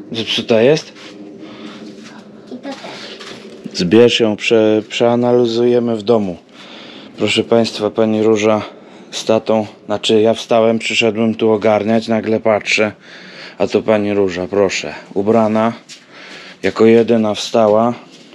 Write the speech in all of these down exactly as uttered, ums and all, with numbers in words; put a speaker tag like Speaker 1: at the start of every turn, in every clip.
Speaker 1: Zepsuta jest?
Speaker 2: I to też.
Speaker 1: Zbierz ją, prze, przeanalizujemy w domu. Proszę Państwa, Pani Róża z tatą, znaczy ja wstałem, przyszedłem tu ogarniać, nagle patrzę, a to Pani Róża, proszę, ubrana, jako jedyna wstała,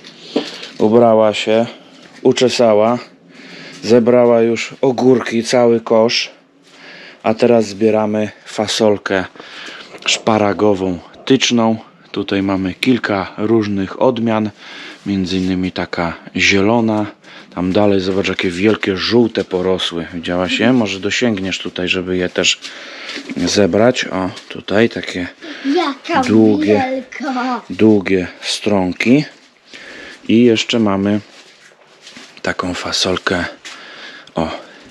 Speaker 1: ubrała się, uczesała, zebrała już ogórki, cały kosz, a teraz zbieramy fasolkę szparagową tyczną. Tutaj mamy kilka różnych odmian, między innymi taka zielona. Tam dalej zobacz, jakie wielkie żółte porosły. Widziałaś je? Może dosięgniesz tutaj, żeby je też zebrać. O, tutaj takie
Speaker 2: Jaka
Speaker 1: długie,
Speaker 2: wielka.
Speaker 1: długie stronki. I jeszcze mamy taką fasolkę, o,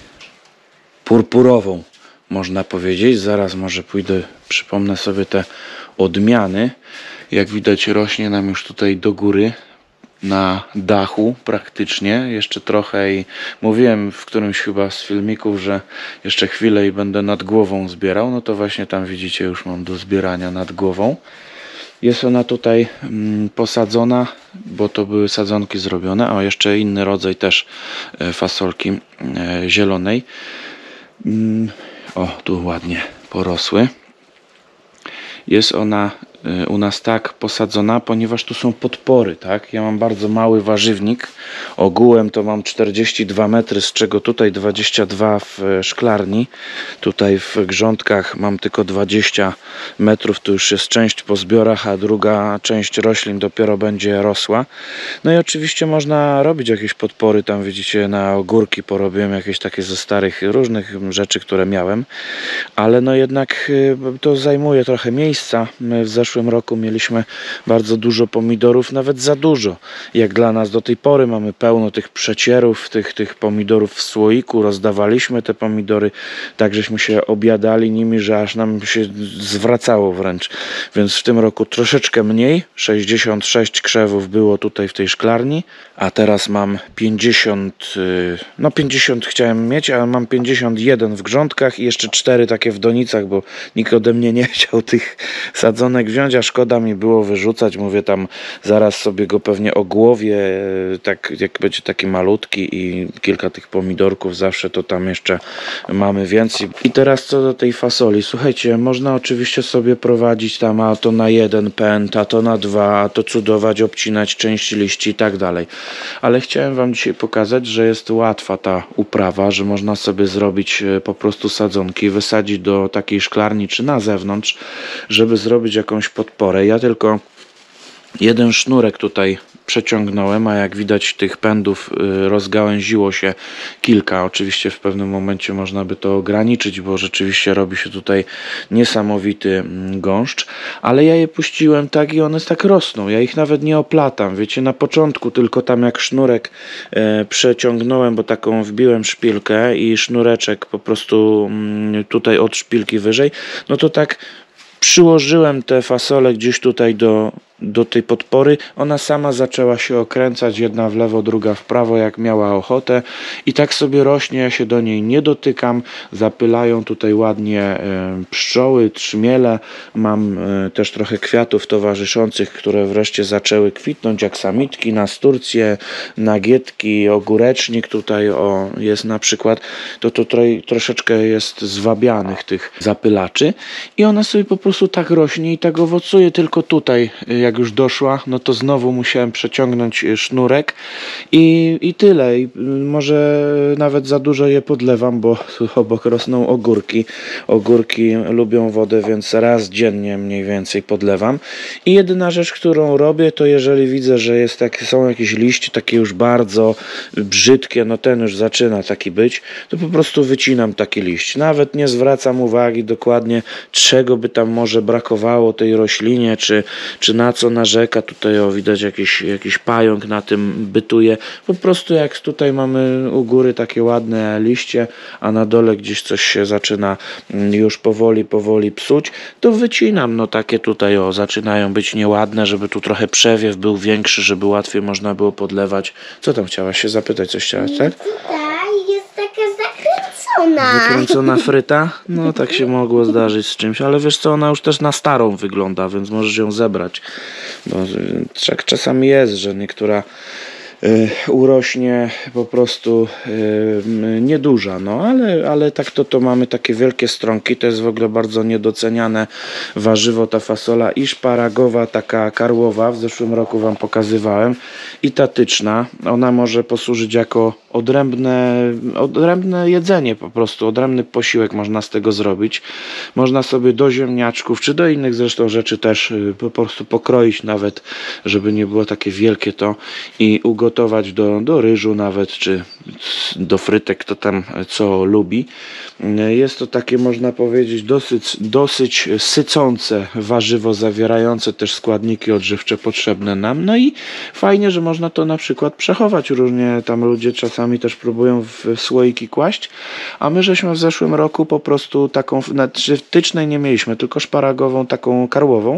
Speaker 1: purpurową, można powiedzieć. Zaraz może pójdę, przypomnę sobie te odmiany. Jak widać, rośnie nam już tutaj do góry na dachu praktycznie, jeszcze trochę, i mówiłem w którymś chyba z filmików, że jeszcze chwilę i będę nad głową zbierał. No to właśnie tam widzicie, już mam do zbierania nad głową. Jest ona tutaj mm, posadzona, bo to były sadzonki zrobione. O, jeszcze inny rodzaj też e, fasolki e, zielonej. Mm, o, tu ładnie porosły. Jest ona y, u nas tak posadzona, ponieważ tu są podpory, tak? Ja mam bardzo mały warzywnik. Ogółem to mam czterdzieści dwa metry, z czego tutaj dwadzieścia dwa w szklarni. Tutaj w grządkach mam tylko dwadzieścia metrów. Tu już jest część po zbiorach, a druga część roślin dopiero będzie rosła. No i oczywiście można robić jakieś podpory. Tam widzicie, na ogórki porobiłem jakieś takie ze starych różnych rzeczy, które miałem. Ale no jednak y, to zajmuje trochę miejsca. My w zeszłym roku mieliśmy bardzo dużo pomidorów, nawet za dużo. Jak dla nas do tej pory mamy pełno tych przecierów, tych, tych pomidorów w słoiku. Rozdawaliśmy te pomidory, tak żeśmy się obiadali nimi, że aż nam się zwracało wręcz. Więc w tym roku troszeczkę mniej. sześćdziesiąt sześć krzewów było tutaj w tej szklarni, a teraz mam pięćdziesiąt, no pięćdziesiąt chciałem mieć, ale mam pięćdziesiąt jeden w grządkach i jeszcze cztery takie w donicach, bo nikt ode mnie nie chciał tych sadzonek wziąć, a szkoda mi było wyrzucać. Mówię, tam zaraz sobie go pewnie ogłowię, tak jak będzie taki malutki, i kilka tych pomidorków zawsze, to tam jeszcze mamy więcej. I teraz co do tej fasoli. Słuchajcie, można oczywiście sobie prowadzić tam, a to na jeden pęd, a to na dwa, a to cudować, obcinać część liści i tak dalej. Ale chciałem wam dzisiaj pokazać, że jest łatwa ta uprawa, że można sobie zrobić po prostu sadzonki, wysadzić do takiej szklarni czy na zewnątrz, żeby zrobić jakąś podporę. Ja tylko jeden sznurek tutaj przeciągnąłem, a jak widać tych pędów rozgałęziło się kilka. Oczywiście w pewnym momencie można by to ograniczyć, bo rzeczywiście robi się tutaj niesamowity gąszcz, ale ja je puściłem tak i one tak rosną. Ja ich nawet nie oplatam. Wiecie, na początku tylko tam jak sznurek e, przeciągnąłem, bo taką wbiłem szpilkę i sznureczek po prostu mm, tutaj od szpilki wyżej, no to tak przyłożyłem tę fasolę gdzieś tutaj do, do tej podpory. Ona sama zaczęła się okręcać, jedna w lewo, druga w prawo, jak miała ochotę, i tak sobie rośnie. Ja się do niej nie dotykam. Zapylają tutaj ładnie e, pszczoły, trzmiele. Mam e, też trochę kwiatów towarzyszących, które wreszcie zaczęły kwitnąć, aksamitki, nasturcje, nagietki, ogórecznik tutaj o, jest na przykład. To, to tro, troszeczkę jest zwabianych tych zapylaczy i ona sobie po prostu tak rośnie i tak owocuje. Tylko tutaj, jak już doszła, no to znowu musiałem przeciągnąć sznurek i, i tyle. I może nawet za dużo je podlewam, bo tu obok rosną ogórki. Ogórki lubią wodę, więc raz dziennie mniej więcej podlewam. I jedyna rzecz, którą robię, to jeżeli widzę, że jest tak, są jakieś liście takie już bardzo brzydkie, no ten już zaczyna taki być, to po prostu wycinam taki liść. Nawet nie zwracam uwagi dokładnie, czego by tam może brakowało tej roślinie, czy, czy na co narzeka. Tutaj o, widać jakiś, jakiś pająk na tym bytuje. Po prostu jak tutaj mamy u góry takie ładne liście, a na dole gdzieś coś się zaczyna już powoli, powoli psuć, to wycinam. No takie tutaj o, zaczynają być nieładne, żeby tu trochę przewiew był większy, żeby łatwiej można było podlewać. Co tam chciałaś się zapytać? Coś chciałaś, tak?
Speaker 2: Tutaj jest taka zakręcona. Wykręcona.
Speaker 1: Wykręcona fryta? No tak się mogło zdarzyć z czymś, ale wiesz co, ona już też na starą wygląda, więc możesz ją zebrać. Bo y, tak czasami jest, że niektóra y, urośnie po prostu y, nieduża, no ale, ale tak to, to mamy takie wielkie stronki, to jest w ogóle bardzo niedoceniane warzywo, ta fasola i szparagowa, taka karłowa, w zeszłym roku wam pokazywałem, i tatyczna, ona może posłużyć jako odrębne, odrębne jedzenie, po prostu odrębny posiłek można z tego zrobić. Można sobie do ziemniaczków, czy do innych zresztą rzeczy też y, po prostu pokroić nawet, żeby nie było takie wielkie to, i ugotować do, do ryżu nawet, czy do frytek, kto tam co lubi. Y, Jest to takie, można powiedzieć, dosyć, dosyć sycące warzywo, zawierające też składniki odżywcze potrzebne nam. No i fajnie, że można to na przykład przechować. Różnie tam ludzie czasami też próbują w słoiki kłaść, a my żeśmy w zeszłym roku po prostu taką, znaczy wtycznej nie mieliśmy, tylko szparagową, taką karłową.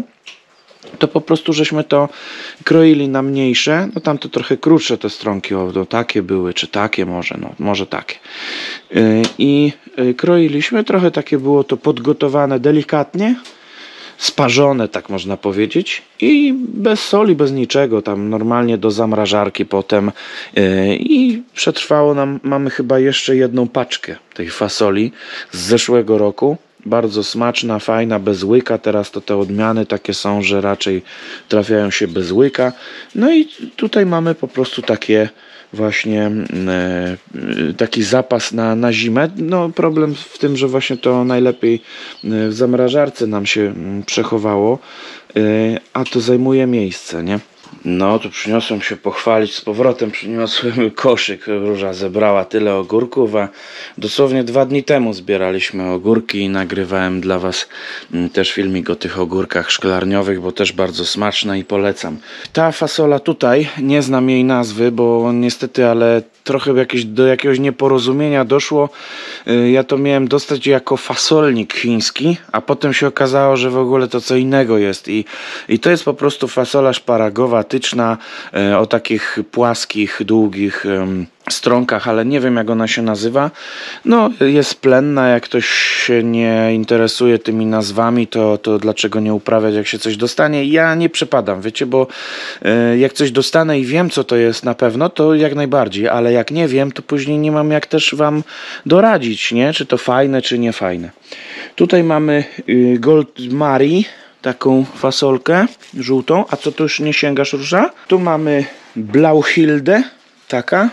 Speaker 1: To po prostu żeśmy to kroili na mniejsze, no tam to trochę krótsze te stronki, o, to takie były, czy takie może, no może takie. Yy, I yy, kroiliśmy, trochę takie było to podgotowane delikatnie, sparzone, tak można powiedzieć, i bez soli, bez niczego, tam normalnie do zamrażarki potem, yy, i przetrwało nam, mamy chyba jeszcze jedną paczkę tej fasoli z zeszłego roku. Bardzo smaczna, fajna, bez łyka. Teraz to te odmiany takie są, że raczej trafiają się bez łyka. No i tutaj mamy po prostu takie właśnie e, taki zapas na, na zimę. No problem w tym, że właśnie to najlepiej w zamrażarce nam się przechowało, e, a to zajmuje miejsce, nie? No, tu przyniosłem się pochwalić, z powrotem przyniosłem koszyk. Róża zebrała tyle ogórków, a dosłownie dwa dni temu zbieraliśmy ogórki i nagrywałem dla was też filmik o tych ogórkach szklarniowych, bo też bardzo smaczne i polecam. Ta fasola tutaj, nie znam jej nazwy, bo niestety, ale trochę jakieś, do jakiegoś nieporozumienia doszło. Ja to miałem dostać jako fasolnik chiński, a potem się okazało, że w ogóle to co innego jest. I, i to jest po prostu fasola szparagowa, tyczna, e, o takich płaskich, długich e, stronkach, ale nie wiem jak ona się nazywa. No, jest plenna, jak ktoś się nie interesuje tymi nazwami, to, to dlaczego nie uprawiać, jak się coś dostanie? Ja nie przepadam, wiecie, bo e, jak coś dostanę i wiem co to jest na pewno, to jak najbardziej, ale jak nie wiem, to później nie mam jak też wam doradzić, nie? Czy to fajne, czy nie fajne. Tutaj mamy y, Gold Mary, taką fasolkę żółtą. A co, tu już nie sięgasz, Róża? Tu mamy Blauhilde, taka.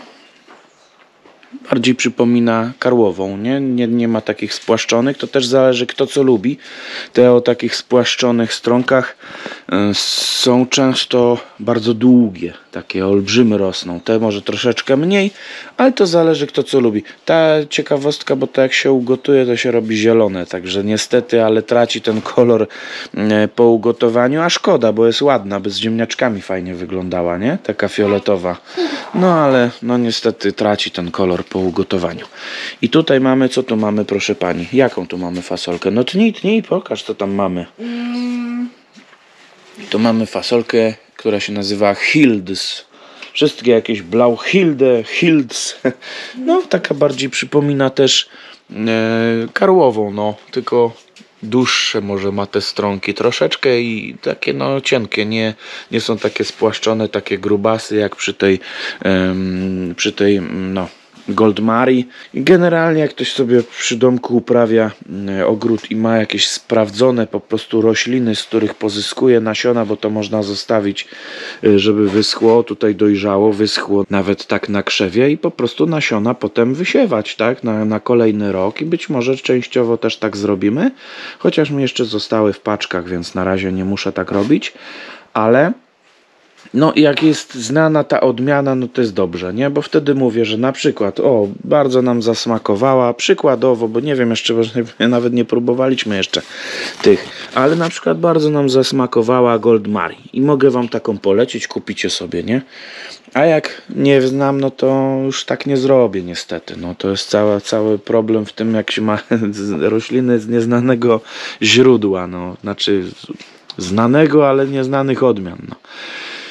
Speaker 1: Bardziej przypomina karłową, nie? Nie, nie ma takich spłaszczonych. To też zależy kto co lubi. Te o takich spłaszczonych stronkach y, są często bardzo długie. Takie olbrzymy rosną. Te może troszeczkę mniej, ale to zależy kto co lubi. Ta ciekawostka, bo to jak się ugotuje, to się robi zielone. Także niestety, ale traci ten kolor y, po ugotowaniu. A szkoda, bo jest ładna, by z ziemniaczkami fajnie wyglądała, nie? Taka fioletowa. No ale no niestety traci ten kolor po ugotowaniu. I tutaj mamy, co tu mamy, proszę pani? Jaką tu mamy fasolkę? No tnij, tnij, pokaż co tam mamy.
Speaker 2: Mm.
Speaker 1: Tu mamy fasolkę, która się nazywa Hilds. Wszystkie jakieś Blauhilde, Hilds. No taka bardziej przypomina też e, karłową, no tylko dłuższe może ma te stronki troszeczkę i takie no cienkie, nie, nie są takie spłaszczone, takie grubasy jak przy tej em, przy tej no Gold Mary. Generalnie jak ktoś sobie przy domku uprawia e, ogród i ma jakieś sprawdzone po prostu rośliny, z których pozyskuje nasiona, bo to można zostawić, e, żeby wyschło, tutaj dojrzało, wyschło nawet tak na krzewie i po prostu nasiona potem wysiewać, tak, na, na kolejny rok i być może częściowo też tak zrobimy, chociaż mi jeszcze zostały w paczkach, więc na razie nie muszę tak robić, ale no jak jest znana ta odmiana, no to jest dobrze, nie? Bo wtedy mówię, że na przykład, o, bardzo nam zasmakowała, przykładowo, bo nie wiem jeszcze, bo nawet nie próbowaliśmy jeszcze tych, ale na przykład bardzo nam zasmakowała Gold Mary i mogę wam taką polecić, kupicie sobie, nie? A jak nie znam, no to już tak nie zrobię niestety, no to jest cały, cały problem w tym, jak się ma rośliny z nieznanego źródła, no, znaczy znanego, ale nieznanych odmian, no.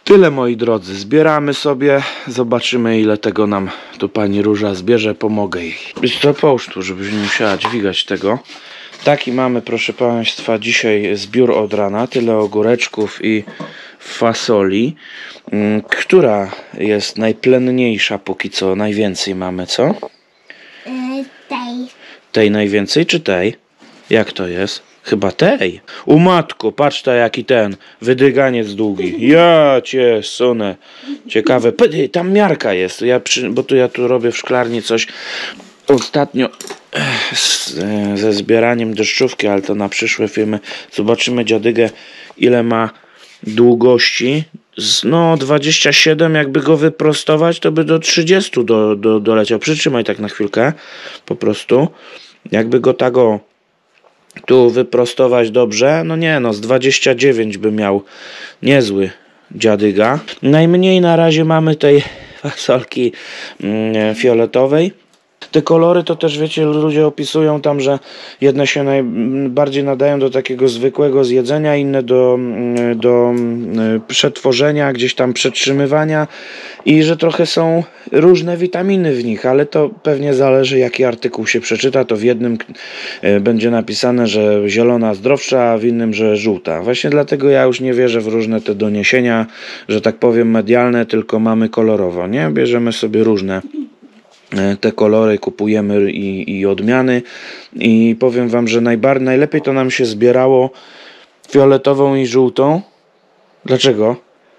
Speaker 1: Tyle, moi drodzy, zbieramy sobie, zobaczymy ile tego nam tu pani Róża zbierze, pomogę jej. Wiesz co, połóż tu, żebyś nie musiała dźwigać tego. Taki mamy, proszę państwa, dzisiaj zbiór od rana, tyle ogóreczków i fasoli. Która jest najplenniejsza póki co, najwięcej mamy, co?
Speaker 2: Y, tej.
Speaker 1: Tej najwięcej czy tej? Jak to jest? Chyba tej. U matko, patrz ta jaki ten wydyganiec długi. Ja cię sunę. Ciekawe. P- tam miarka jest. Ja przy, bo tu ja tu robię w szklarni coś ostatnio z, ze zbieraniem deszczówki, ale to na przyszłe filmy. Zobaczymy dziadygę ile ma długości. Z, no dwadzieścia siedem, jakby go wyprostować, to by do trzydziestu do, do, doleciał. Przytrzymaj tak na chwilkę. Po prostu. Jakby go tak o tu wyprostować dobrze, no nie no, z dwadzieścia dziewięć by miał niezły dziadyga. Najmniej na razie mamy tej fasolki mm, fioletowej. Te kolory to też wiecie, ludzie opisują tam, że jedne się najbardziej nadają do takiego zwykłego zjedzenia, inne do, do przetworzenia, gdzieś tam przetrzymywania i że trochę są różne witaminy w nich, ale to pewnie zależy jaki artykuł się przeczyta, to w jednym będzie napisane, że zielona zdrowsza, a w innym, że żółta. Właśnie dlatego ja już nie wierzę w różne te doniesienia, że tak powiem medialne, tylko mamy kolorowo, nie? Bierzemy sobie różne te kolory, kupujemy i, i odmiany i powiem wam, że najbardziej najlepiej to nam się zbierało fioletową i żółtą. Dlaczego?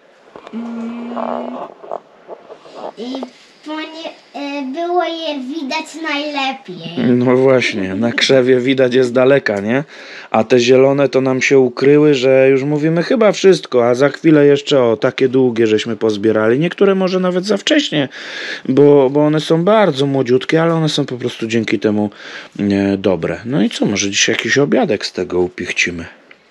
Speaker 2: I bo nie, y, było je widać najlepiej.
Speaker 1: No właśnie, na krzewie widać jest daleka, nie? A te zielone to nam się ukryły, że już mówimy chyba wszystko, a za chwilę jeszcze o takie długie żeśmy pozbierali. Niektóre może nawet za wcześnie, bo, bo one są bardzo młodziutkie, ale one są po prostu dzięki temu e, dobre. No i co, może dzisiaj jakiś obiadek z tego upichcimy?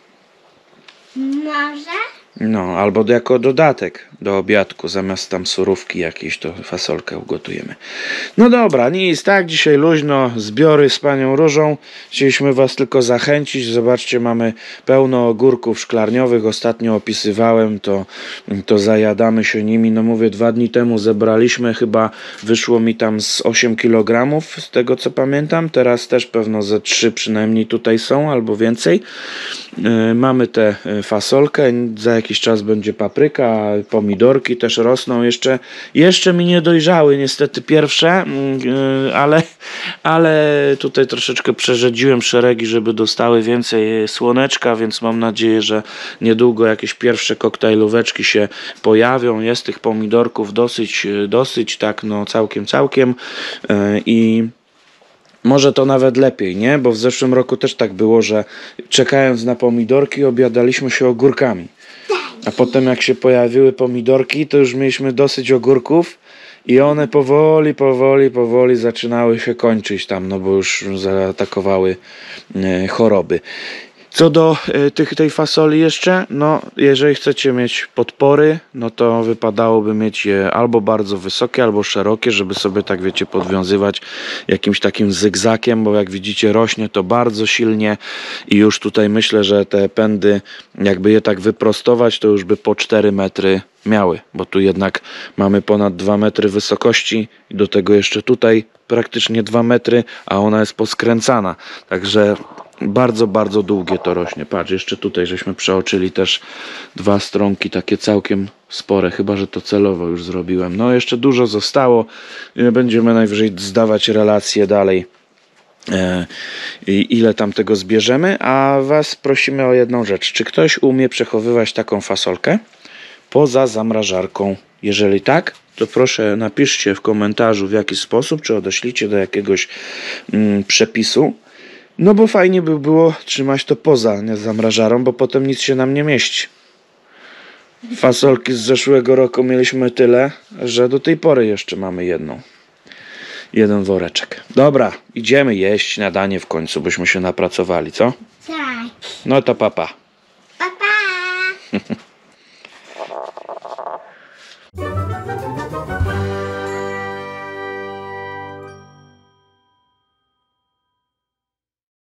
Speaker 2: Może?
Speaker 1: No, albo jako dodatek do obiadku, zamiast tam surówki jakiejś, to fasolkę ugotujemy. No dobra, nic, tak, dzisiaj luźno, zbiory z panią Różą. Chcieliśmy was tylko zachęcić, zobaczcie, mamy pełno ogórków szklarniowych, ostatnio opisywałem, to, to zajadamy się nimi, no mówię, dwa dni temu zebraliśmy, chyba wyszło mi tam z osiem kilogramów, z tego co pamiętam, teraz też pewno ze trzy przynajmniej tutaj są, albo więcej. Yy, mamy tę fasolkę, za jakiś czas będzie papryka, pomidorki też rosną, jeszcze, jeszcze mi nie dojrzały niestety pierwsze, yy, ale, ale tutaj troszeczkę przerzedziłem szeregi, żeby dostały więcej słoneczka, więc mam nadzieję, że niedługo jakieś pierwsze koktajlóweczki się pojawią, jest tych pomidorków dosyć, dosyć tak no całkiem, całkiem yy, i może to nawet lepiej, nie? Bo w zeszłym roku też tak było, że czekając na pomidorki obiadaliśmy się ogórkami. A potem jak się pojawiły pomidorki, to już mieliśmy dosyć ogórków i one powoli, powoli, powoli zaczynały się kończyć tam, no bo już zaatakowały e, choroby. Co do y, tych, tej fasoli jeszcze, no jeżeli chcecie mieć podpory, no to wypadałoby mieć je albo bardzo wysokie, albo szerokie, żeby sobie tak wiecie podwiązywać jakimś takim zygzakiem, bo jak widzicie rośnie to bardzo silnie i już tutaj myślę, że te pędy jakby je tak wyprostować, to już by po cztery metry miały, bo tu jednak mamy ponad dwa metry wysokości i do tego jeszcze tutaj praktycznie dwa metry, a ona jest poskręcana, także bardzo, bardzo długie to rośnie. Patrz, jeszcze tutaj żeśmy przeoczyli też dwa stronki takie całkiem spore, chyba że to celowo już zrobiłem. No jeszcze dużo zostało, będziemy najwyżej zdawać relacje dalej, e, ile tam tego zbierzemy, a was prosimy o jedną rzecz. Czy ktoś umie przechowywać taką fasolkę poza zamrażarką? Jeżeli tak, to proszę napiszcie w komentarzu w jaki sposób, czy odeślijcie do jakiegoś mm, przepisu. No bo fajnie by było trzymać to poza nie, zamrażarą, bo potem nic się nam nie mieści. Fasolki z zeszłego roku mieliśmy tyle, że do tej pory jeszcze mamy jedną. Jeden woreczek. Dobra, idziemy jeść śniadanie w końcu, byśmy się napracowali, co?
Speaker 2: Tak.
Speaker 1: No to papa.
Speaker 2: Pa, pa.